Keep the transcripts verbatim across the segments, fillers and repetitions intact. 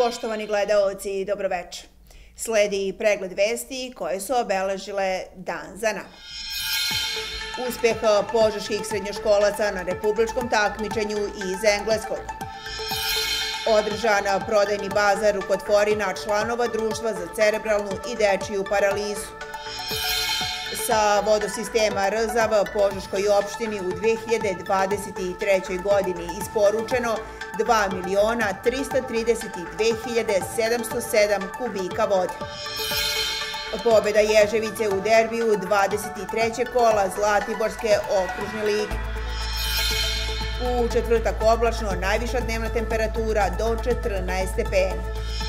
Poštovani gledaoci, dobroveče. Sledi pregled vesti koje su obeležile dan za nama. Uspeh požeških srednjoškolaca na republičkom takmičenju iz engleskog. Održan prodajni bazar rukotvorina članova društva za cerebralnu i dečiju paralizu. Sa vodosistema Rzav Požeškoj opštini u dve hiljade dvadeset trećoj. godini isporučeno dva miliona trista trideset dve hiljade sedamsto sedam kubika vode. Pobeda Ježevice u derbiju dvadeset trećeg kola Zlatiborske okružne lige. U četvrtak oblačno, najviša dnevna temperatura do četrnaest stepeni.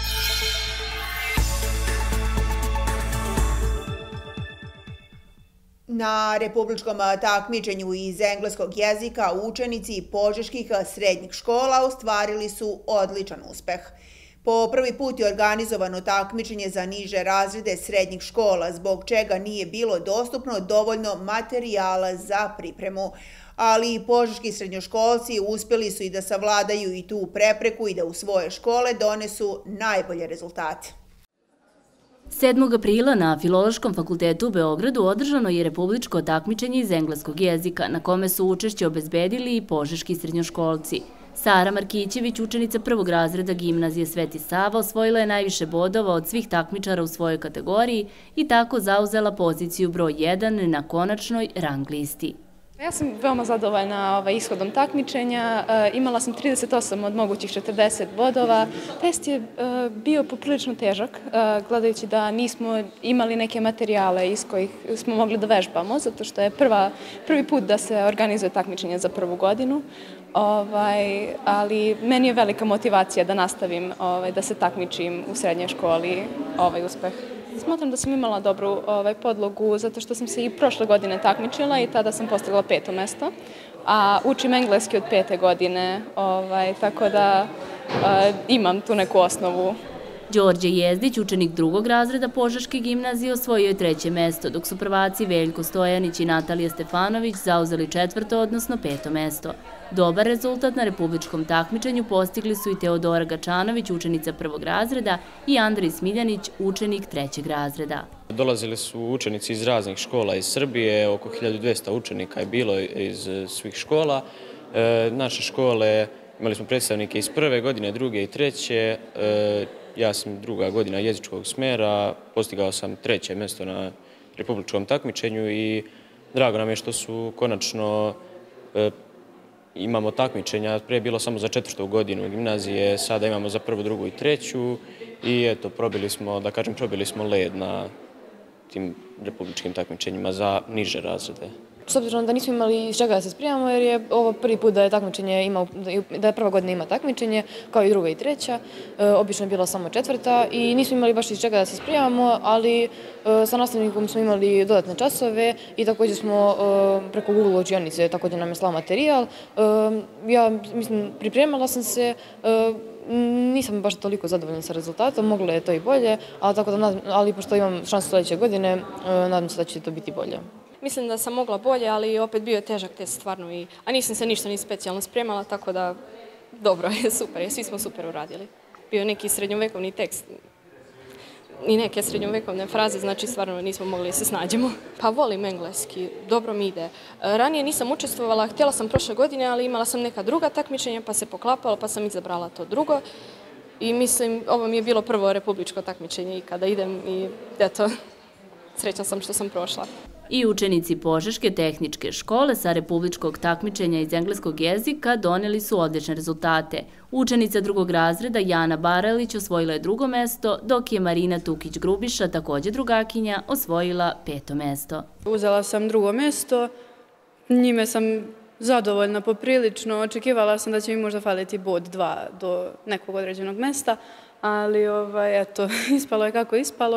Na republičkom takmičenju iz engleskog jezika učenici požeških srednjih škola ostvarili su odličan uspeh. Po prvi put je organizovano takmičenje za niže razrede srednjih škola, zbog čega nije bilo dostupno dovoljno materijala za pripremu. Ali i požeški srednjoškolci uspjeli su i da savladaju i tu prepreku i da u svoje škole donesu najbolje rezultate. sedmog aprila na Filološkom fakultetu u Beogradu održano je republičko takmičenje iz engleskog jezika, na kome su učešće obezbedili i požeški srednjoškolci. Sara Markićević, učenica prvog razreda gimnazije Sveti Sava, osvojila je najviše bodova od svih takmičara u svojoj kategoriji i tako zauzela poziciju broj jedan na konačnoj rang listi. Ja sam veoma zadovoljna ishodom takmičenja. Imala sam trideset osam od mogućih četrdeset bodova. Test je bio poprilično težak, gledajući da nismo imali neke materijale iz kojih smo mogli da vežbamo, zato što je prvi put da se organizuje takmičenje za prvu godinu. Ali meni je velika motivacija da nastavim da se takmičim u srednjoj školi ovaj uspeh. Smatram da sam imala dobru podlogu zato što sam se i prošle godine takmičila i tada sam postigla peto mesto, a učim engleski od pete godine, tako da imam tu neku osnovu. Đorđe Jezdić, učenik drugog razreda Požeške gimnazije, osvojio je treće mesto, dok su prvaci Veljko Stojanić i Natalija Stefanović zauzeli četvrto, odnosno peto mesto. Dobar rezultat na republičkom takmičenju postigli su i Teodora Gačanović, učenica prvog razreda, i Andrej Smiljanić, učenik trećeg razreda. Dolazili su učenici iz raznih škola iz Srbije, oko hiljadu dvesta učenika je bilo iz svih škola. Naše škole, imali smo predstavnike iz prve godine, druge i treće. Ja sam druga godina jezičkog smera, postigao sam treće mjesto na republičkom takmičenju i drago nam je što su konačno imamo takmičenja. Prije je bilo samo za četvrtu godinu gimnazije, sada imamo za prvu, drugu i treću i eto, probili smo, da kažem, probili smo led na tim republičkim takmičenjima za niže razrede. S obzirom da nismo imali iz čega da se spremamo, jer je ovo prvi put da je takmičenje imao, da je prva godina ima takmičenje, kao i druga i treća. Obično je bila samo četvrta i nismo imali baš iz čega da se spremamo, ali sa nastavnikom smo imali dodatne časove i također smo preko Google učionice, također nam je slao materijal. Ja, mislim, pripremala sam se, nisam baš toliko zadovoljna sa rezultatom, moglo je to i bolje, ali pošto imam šansu sljedeće godine, nadam se da će to biti bolje. Mislim da sam mogla bolje, ali opet bio je težak test stvarno, a nisam se ništa ni specijalno spremala, tako da dobro je, super je, svi smo super uradili. Bio je neki srednjovekovni tekst i neke srednjovekovne fraze, znači stvarno nismo mogli se snađemo. Pa volim engleski, dobro mi ide. Ranije nisam učestvovala, htjela sam prošle godine, ali imala sam neka druga takmičenja, pa se poklapalo, pa sam izabrala to drugo. I mislim, ovo mi je bilo prvo republičko takmičenje i kada idem i eto, srećna sam što sam prošla. I učenici Požeške tehničke škole sa republičkog takmičenja iz engleskog jezika doneli su odlične rezultate. Učenica drugog razreda Jana Baralić osvojila je drugo mesto, dok je Marina Tukić-Grubiša, također drugakinja, osvojila peto mesto. Uzela sam drugo mesto, njime sam zadovoljna poprilično, očekivala sam da će mi možda faliti bod dva do nekog određenog mesta, ali eto, ispalo je kako ispalo.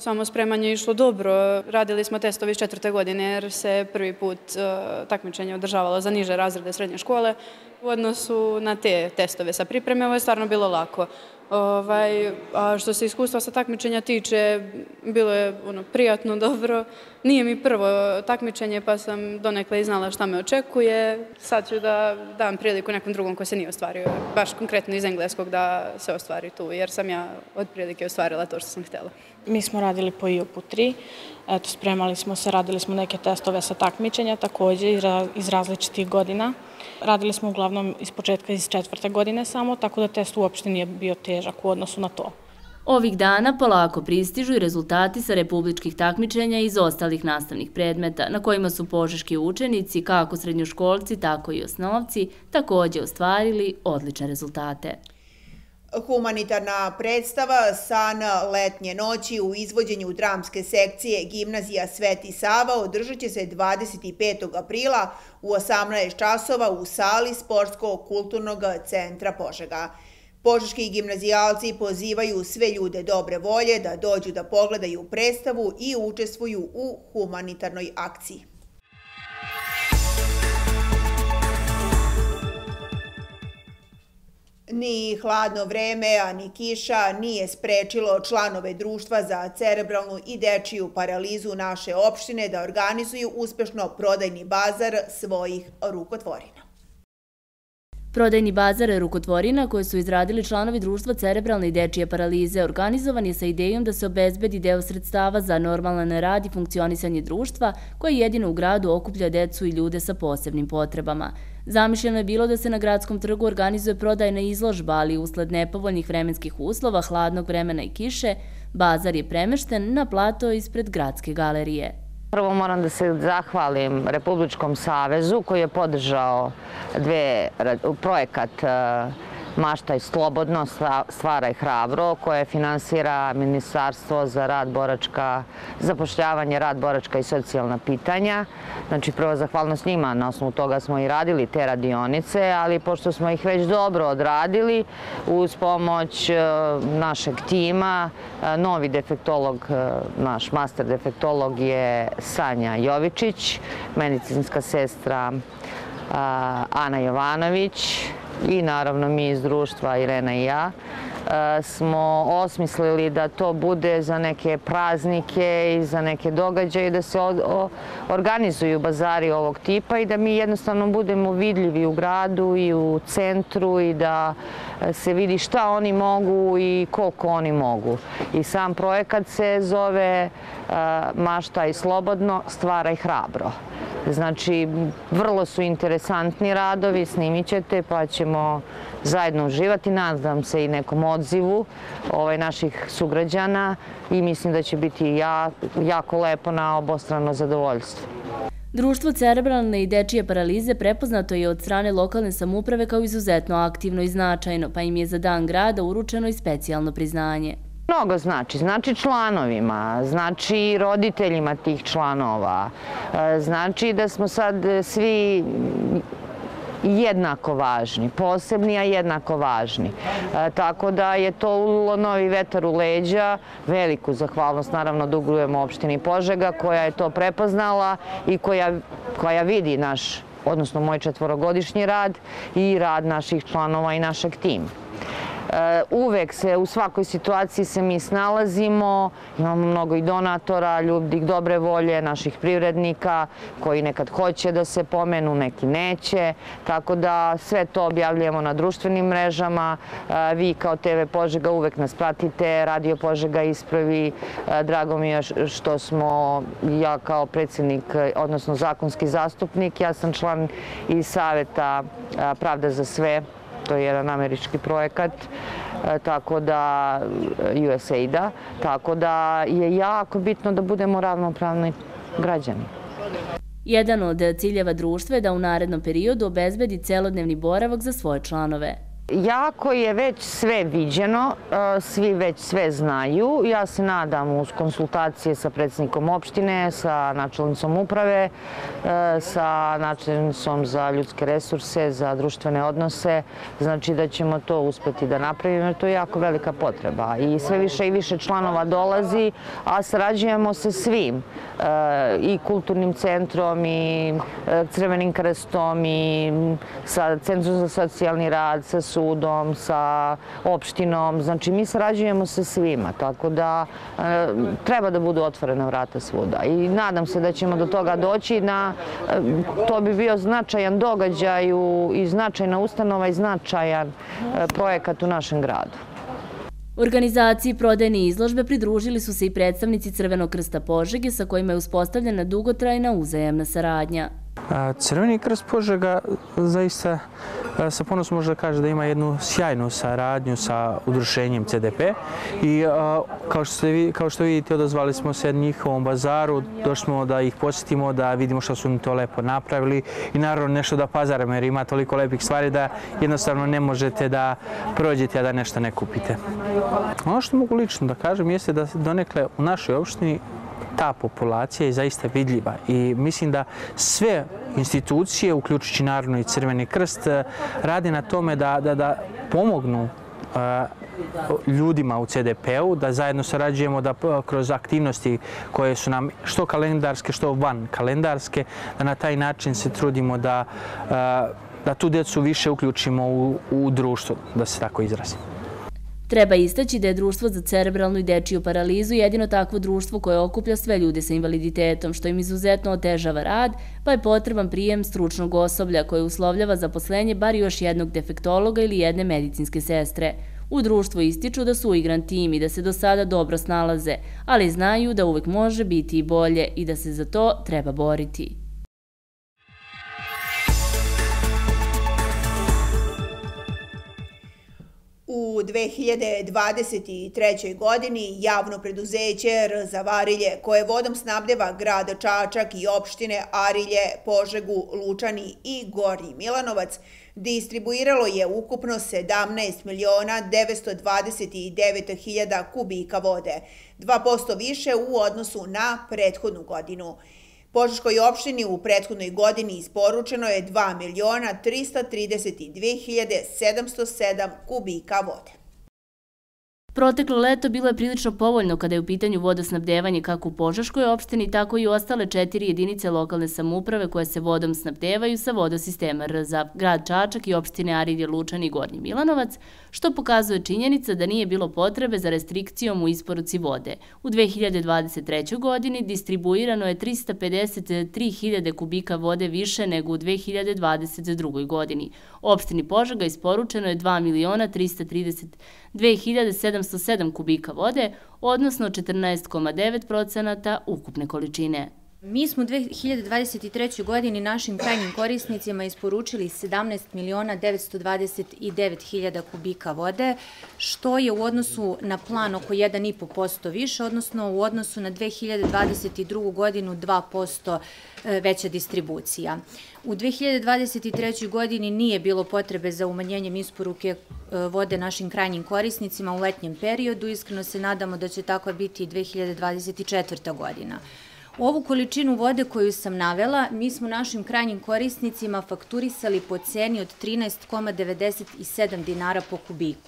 Samo spremanje je išlo dobro. Radili smo testovi iz četvrte godine jer se prvi put takmičenje održavalo za niže razrede srednje škole. U odnosu na te testove sa pripreme, ovo je stvarno bilo lako. A što se iskustva sa takmičenja tiče, bilo je prijatno, dobro. Nije mi prvo takmičenje, pa sam donekle i znala šta me očekuje. Sad ću da dam priliku nekom drugom ko se nije ostvario, baš konkretno iz engleskog da se ostvari tu, jer sam ja od prilike ostvarila to što sam htjela. Mi smo radili po I O P-u tri, eto, spremali smo se, radili smo neke testove sa takmičenja, također iz različitih godina. Radili smo uglavnom iz početka iz četvrte godine samo, tako da test uopšte nije bio težak u odnosu na to. Ovih dana polako pristižu i rezultati sa republičkih takmičenja iz ostalih nastavnih predmeta, na kojima su požeški učenici, kako srednjoškolci, tako i osnovci, također ostvarili odlične rezultate. Humanitarna predstava San letnje noći u izvođenju dramske sekcije Gimnazija Sveti Sava održat će se dvadeset petog aprila u osamnaest časova u sali Sportsko-kulturnog centra Požega. Požeški gimnazijalci pozivaju sve ljude dobre volje da dođu da pogledaju predstavu i učestvuju u humanitarnoj akciji. Ni hladno vreme, a ni kiša nije sprečilo članove Društva za cerebralnu i dečiju paralizu naše opštine da organizuju uspešno prodajni bazar svojih rukotvorina. Prodajni bazar rukotvorina koje su izradili članovi Društva cerebralne i dečije paralize organizovan je sa idejom da se obezbedi deo sredstava za normalan rad i funkcionisanje društva koje jedino u gradu okuplja decu i ljude sa posebnim potrebama. Zamišljeno je bilo da se na gradskom trgu organizuje prodajna izložba, ali usled nepovoljnih vremenskih uslova, hladnog vremena i kiše, bazar je premešten na plato ispred gradske galerije. Prvo moram da se zahvalim Republičkom savezu koji je podržao projekat Maštaj slobodno, stvaraj hrabro, koje finansira Ministarstvo za rad, boračka, zapošljavanje, rad, boračka i socijalna pitanja. Znači, prvo zahvalnost njima, na osnovu toga smo i radili te radionice, ali pošto smo ih već dobro odradili, uz pomoć našeg tima, novi defektolog, naš master defektolog je Sanja Jovičić, medicinska sestra Ana Jovanović, i naravno mi iz društva, Irena i ja, smo osmislili da to bude za neke praznike i za neke događaje, da se organizuju bazari ovog tipa i da mi jednostavno budemo vidljivi u gradu i u centru i da se vidi šta oni mogu i koliko oni mogu. I sam projekat se zove Maštaj slobodno, stvaraj hrabro. Znači, vrlo su interesantni radovi, snimit ćete pa ćemo zajedno uživati. Nadam se i nekom odzivu naših sugrađana i mislim da će biti jako lepo na obostrano zadovoljstvo. Društvo cerebralne i dečije paralize prepoznato je od strane lokalne samouprave kao izuzetno aktivno i značajno, pa im je za Dan grada uručeno i specijalno priznanje. Mnogo znači. Znači članovima, znači roditeljima tih članova. Znači da smo sad svi jednako važni, posebni, a jednako važni. Tako da je to ulilo novi vetar u leđa. Veliku zahvalnost naravno dugujemo opštini Požega koja je to prepoznala i koja vidi naš, odnosno moj četvorogodišnji rad i rad naših članova i našeg tima. Uvek se, u svakoj situaciji se mi snalazimo, imamo mnogo i donatora, ljudi dobre volje, naših privrednika koji nekad hoće da se pomenu, neki neće, tako da sve to objavljujemo na društvenim mrežama. Vi kao T V Požega uvek nas pratite, Radio Požega ispravi. Drago mi je što smo, ja kao predsjednik, odnosno zakonski zastupnik, ja sam član i Saveta Pravda za sve. To je jedan američki projekat, tako da, U S A I D-a, tako da je jako bitno da budemo ravnopravni građani. Jedan od ciljeva društva je da u narednom periodu obezbedi celodnevni boravak za svoje članove. Jako je već sve viđeno, svi već sve znaju. Ja se nadam uz konsultacije sa predsjednikom opštine, sa načelnicom uprave, sa načelnicom za ljudske resurse, za društvene odnose, znači da ćemo to uspeti da napravimo, jer to je jako velika potreba. I sve više i više članova dolazi, a sarađujemo sa svim, i kulturnim centrom, i Crvenim krstom, i sa Centrom za socijalni rad, sa sudom, sa opštinom. Znači, mi sarađujemo sa svima, tako da treba da budu otvorena vrata svuda. I nadam se da ćemo do toga doći. To bi bio značajan događaj i značajna ustanova i značajan projekat u našem gradu. Organizaciji prodajne izložbe pridružili su se i predstavnici Crvenog krsta Požege sa kojima je uspostavljena dugotrajna uzajamna saradnja. Crveni krst Požega zaista sa ponosom može da kaže da ima jednu sjajnu saradnju sa udruženjem C D P i kao što vidite odazvali smo se njihovom bazaru, došli smo da ih posjetimo, da vidimo što su oni to lepo napravili i naravno nešto da pazaramo jer ima toliko lepih stvari da jednostavno ne možete da prođete a da nešto ne kupite. Ono što mogu lično da kažem jeste da donekle u našoj opštini ta populacija je zaista vidljiva i mislim da sve institucije, uključujući naravno i Crveni krst, rade na tome da pomognu ljudima u C D P-u, da zajedno sarađujemo da kroz aktivnosti koje su nam što kalendarske, što van kalendarske, da na taj način se trudimo da tu djecu više uključimo u društvo, da se tako izrazim. Treba istaći da je Društvo za cerebralnu i dečiju paralizu jedino takvo društvo koje okuplja sve ljude sa invaliditetom, što im izuzetno otežava rad, pa je potreban prijem stručnog osoblja koje uslovljava zaposlenje bar još jednog defektologa ili jedne medicinske sestre. U društvu ističu da su uigran tim i da se do sada dobro snalaze, ali znaju da uvek može biti i bolje i da se za to treba boriti. U dve hiljade dvadeset trećoj. godini javno preduzeće R Z A Varilje, koje vodom snabdeva grad Čačak i opštine Arilje, Požegu, Lučani i Gornji Milanovac, distribuiralo je ukupno sedamnaest miliona devetsto dvadeset devet hiljada kubika vode, dva posto više u odnosu na prethodnu godinu. Požeškoj opštini u prethodnoj godini isporučeno je dva miliona trista trideset dve hiljade sedamsto sedam kubika vode. Proteklo leto bilo je prilično povoljno kada je u pitanju vodosnabdevanje kako u Požeškoj opštini, tako i u ostale četiri jedinice lokalne samouprave koje se vodom snabdevaju sa vodosistema R Z A, grad Čačak i opštine Arilje, Lučani i Gornji Milanovac, što pokazuje činjenica da nije bilo potrebe za restrikcijom u isporuci vode. U dve hiljade dvadeset trećoj. godini distribuirano je trista pedeset tri hiljade kubika vode više nego u dve hiljade dvadeset drugoj. godini. Opštini Požega isporučeno je dva miliona trista trideset dve hiljade sedamsto sedam kubika vode, odnosno četrnaest zarez devet posto ukupne količine. Mi smo u dve hiljade dvadeset trećoj. godini našim krajnjim korisnicima isporučili sedamnaest miliona devetsto dvadeset devet hiljada kubika vode, što je u odnosu na plan oko jedan zarez pet posto više, odnosno u odnosu na dve hiljade dvadeset drugu. godinu dva posto veća distribucija. U dve hiljade dvadeset trećoj. godini nije bilo potrebe za umanjenjem isporuke vode našim krajnjim korisnicima u letnjem periodu. Iskreno se nadamo da će tako biti i dve hiljade dvadeset četvrta. godina. Ovu količinu vode koju sam navela, mi smo našim krajnjim korisnicima fakturisali po ceni od trinaest zarez devedeset sedam dinara po kubiku.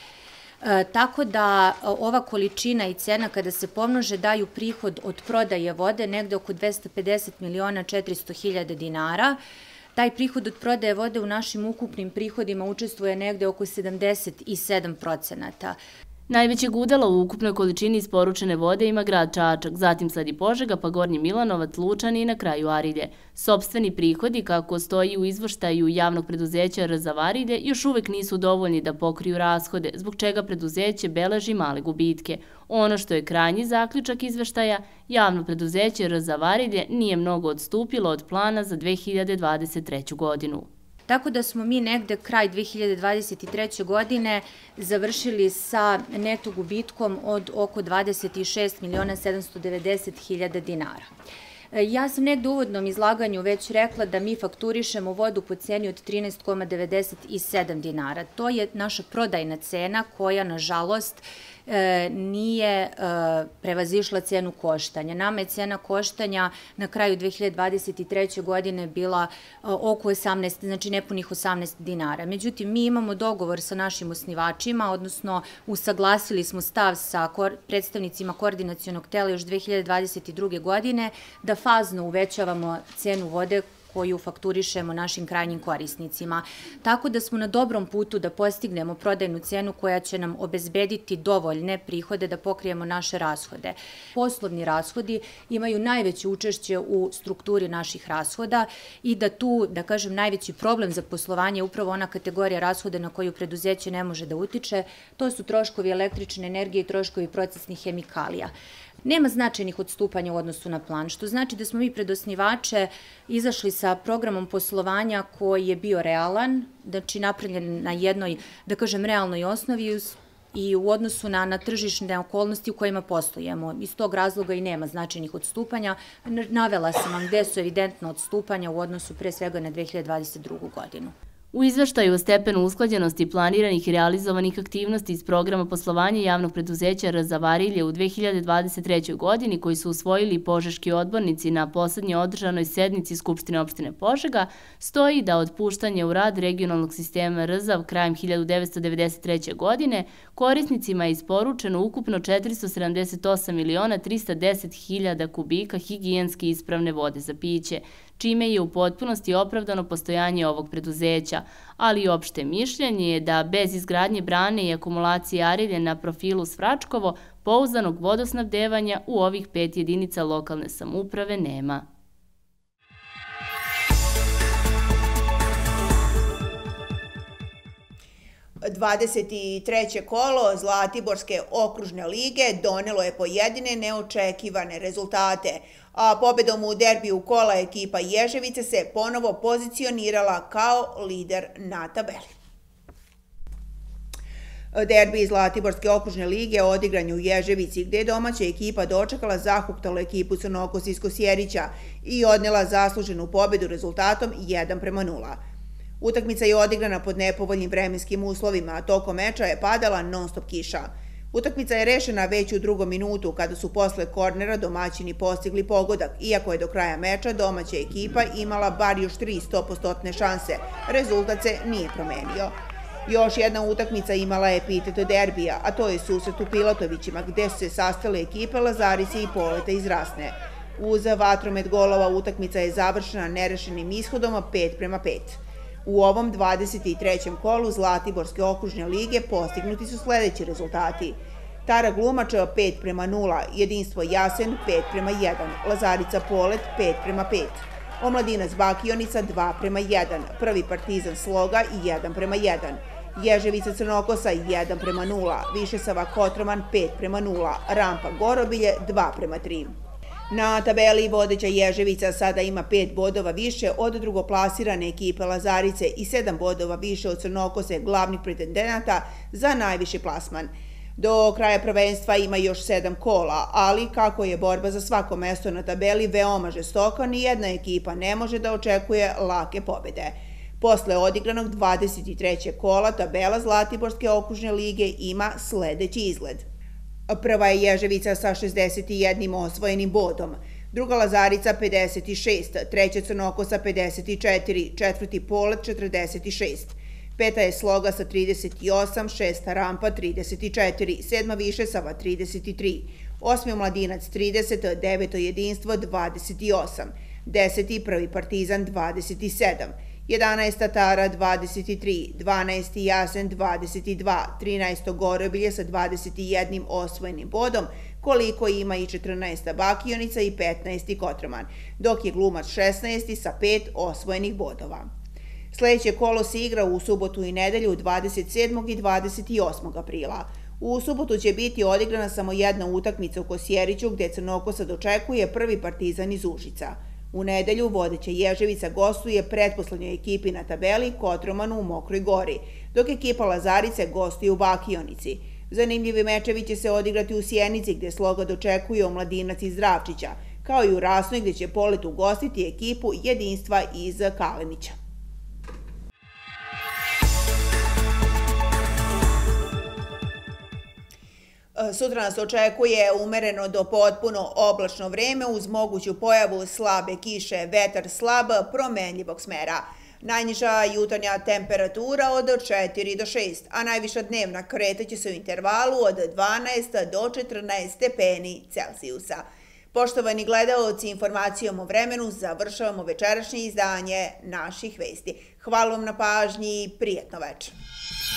Tako da ova količina i cena kada se pomnože daju prihod od prodaje vode negde oko dvesta pedeset miliona četiristo hiljada dinara. Taj prihod od prodaje vode u našim ukupnim prihodima učestvuje negde oko sedamdeset sedam procenata. Najvećeg udela u ukupnoj količini isporučene vode ima grad Čačak, zatim sledi Požega, pa Gornji Milanovac, Lučani i na kraju Arilje. Sopstveni prihodi, kako stoji u izvrštaju javnog preduzeća R Z A Varilje, još uvek nisu dovoljni da pokriju rashode, zbog čega preduzeće beleži male gubitke. Ono što je krajnji zaključak izveštaja, javno preduzeće R Z A Varilje nije mnogo odstupilo od plana za dve hiljade dvadeset treću. godinu. Tako da smo mi negde kraj dve hiljade dvadeset treće. godine završili sa neto gubitkom od oko dvadeset šest miliona sedamsto devedeset hiljada dinara. Ja sam negdje u uvodnom izlaganju već rekla da mi fakturišemo vodu po ceni od trinaest zarez devedeset sedam dinara. To je naša prodajna cena koja, nažalost, nije prevazišla cenu koštanja. Nama je cena koštanja na kraju dve hiljade dvadeset treće. godine bila oko osamnaest, znači nepunih osamnaest dinara. Međutim, mi imamo dogovor sa našim osnivačima, odnosno usaglasili smo stav sa predstavnicima koordinacionog tela još dve hiljade dvadeset druge. godine da fazno uvećavamo cenu vode koju fakturišemo našim krajnjim korisnicima. Tako da smo na dobrom putu da postignemo prodajnu cenu koja će nam obezbediti dovoljne prihode da pokrijemo naše rashode. Poslovni rashodi imaju najveće učešće u strukturi naših rashoda i da tu, da kažem, najveći problem za poslovanje je upravo ona kategorija rashoda na koju preduzeće ne može da utiče. To su troškovi električne energije i troškovi procesnih hemikalija. Nema značajnih odstupanja u odnosu na plan, što znači da smo mi pred osnivače izašli sa programom poslovanja koji je bio realan, znači napravljen na jednoj, da kažem, realnoj osnovi i u odnosu na, na tržišne okolnosti u kojima poslujemo. Iz tog razloga i nema značajnih odstupanja. Navela sam vam gde su evidentno odstupanja u odnosu pre svega na dve hiljade dvadeset drugu. godinu. U izveštaju o stepenu usklađenosti planiranih i realizovanih aktivnosti iz programa poslovanja javnog preduzeća R za Varilje u dve hiljade dvadeset trećoj. godini koji su usvojili požeški odbornici na poslednje održanoj sednici Skupštine opštine Požega, stoji da od puštanja u rad regionalnog sistema R Z A krajem hiljade devetsto devedeset treće. godine korisnicima je isporučeno ukupno četiristo sedamdeset osam miliona trista deset hiljada kubika higijenski ispravne vode za piće, čime je u potpunosti opravdano postojanje ovog preduzeća, ali i opšte mišljenje je da bez izgradnje brane i akumulacije Arilje na profilu Svračkovo, pouzdanog vodosnabdevanja u ovih pet jedinica lokalne samouprave nema. dvadeset treće kolo Zlatiborske okružne lige donelo je pojedine neočekivane rezultate, a pobedom u derbiju kola ekipa Ježevice se ponovo pozicionirala kao lider na tabeli. Derbi Zlatiborske okružne lige odigran je u Ježevici, gde je domaća ekipa dočekala zahuktalu ekipu Crnokos iz Kosjerića i odnela zasluženu pobedu rezultatom jedan prema nula. Utakmica je odigrana pod nepovoljnim vremenskim uslovima, a tokom meča je padala non-stop kiša. Utakmica je rešena već u drugom minutu, kada su posle kornera domaćini postigli pogodak, iako je do kraja meča domaća ekipa imala bar još tri stopostotne šanse. Rezultat se nije promenio. Još jedna utakmica imala je epitet derbija, a to je susret u Pilatovićima, gde su se sastale ekipe Lazarice i Poleta iz Rasne. Uz vatromet golova utakmica je završena nerešenim ishodom pet prema pet. U ovom dvadeset trećem kolu Zlatiborske okružne lige postignuti su sledeći rezultati. Tara Glumač pet prema nula, Jedinstvo Jasen pet prema jedan, Lazarica Polet pet prema pet, Omladinac Bakionica dva prema jedan, Prvi Partizan Sloga jedan prema jedan, Ježevica Crnokosa jedan prema nula, Višesava Kotroman pet prema nula, Rampa Gorobilje dva prema tri. Na tabeli vodeća Ježevica sada ima pet bodova više od drugoplasirane ekipe Lazarice i sedam bodova više od Crnokose, glavnih pretendenata za najviši plasman. Do kraja prvenstva ima još sedam kola, ali kako je borba za svako mesto na tabeli veoma žestoka, nijedna ekipa ne može da očekuje lake pobede. Posle odigranog dvadeset trećeg kola tabela Zlatiborske okružne lige ima sledeći izgled. Prva je Ježevica sa šezdeset jednim osvojenim bodom, druga Lazarica pedeset šest, treća Crnokosa pedeset četiri, četvrti Polet četrdeset šest, peta je Sloga sa trideset osam, šesta Rampa trideset četiri, sedma Višesava trideset tri, osmi Omladinac trideset, deveto Jedinstvo dvadeset osam, deseti Prvi Partizan dvadeset sedam, jedanaesta Tara dvadeset tri, dvanaesti Jasen dvadeset dva, trinaesto Gorobilje sa dvadeset jednim osvojenim bodom, koliko ima i četrnaesta Bakionica i petnaesti Kotroman, dok je Glumac šesnaesti sa pet osvojenih bodova. Sledeće kolo se igra u subotu i nedelju dvadeset sedmog i dvadeset osmog aprila. U subotu će biti odigrana samo jedna utakmica u Kosjeriću, gde Crnokosa dočekuje Prvi Partizan iz Užica. U nedelju vodeća Ježevica gostuje pretposlednjoj ekipi na tabeli Kotromanu u Mokroj Gori, dok ekipa Lazarice gostuje u Bakionici. Zanimljivi mečevi će se odigrati u Sjenici, gde Sloga dočekuje Omladinac iz Zdravčića, kao i u Rasnoj gdje će Polet ugostiti ekipu Jedinstva iz Kalenića. Sutra nas očekuje umereno do potpuno oblačno vreme uz moguću pojavu slabe kiše, vetar slab, promenljivog smera. Najniža jutarnja temperatura od četiri do šest, a najviša dnevna kretaće se u intervalu od dvanaest do četrnaest stepeni Celzijusa. Poštovani gledaoci, informacijom o vremenu završavamo večerašnje izdanje naših vesti. Hvala vam na pažnji i prijatno večer.